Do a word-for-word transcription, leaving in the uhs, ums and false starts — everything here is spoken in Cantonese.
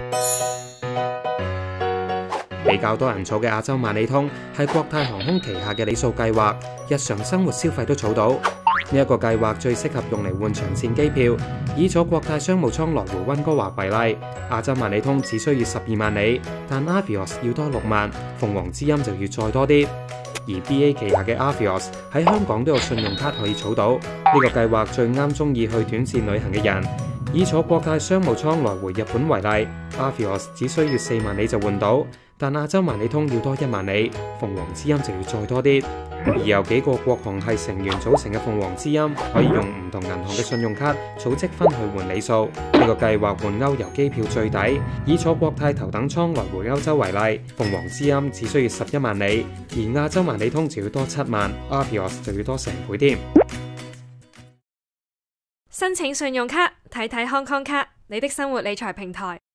比較多人儲嘅亞洲萬里通係國泰航空旗下嘅里數計劃，日常生活消費都儲到。呢一個計劃最適合用嚟換長線機票。以坐國泰商務艙來回溫哥華為例，亞洲萬里通只需要十二萬里，但 Avios 要多六萬，鳳凰之音就要再多啲。而 B A 旗下嘅 Avios 喺香港都有信用卡可以儲到。呢、這個計劃最啱中意去短線旅行嘅人。以坐國泰商務艙來回日本為例 ，Avios 只需要四萬里就換到，但亞洲萬里通要多一萬里，鳳凰之音就要再多啲。而由幾個國航系成員組成嘅鳳凰之音，可以用唔同銀行嘅信用卡儲積分去換里數。呢、這個計劃換歐遊機票最抵，以坐國泰頭等艙來回歐洲為例，鳳凰之音只需要十一萬里，而亞洲萬里通就要多七萬 ，Avios 就要多成倍添。 申請信用卡，睇睇 Hong Kong 卡，你的生活理財平台。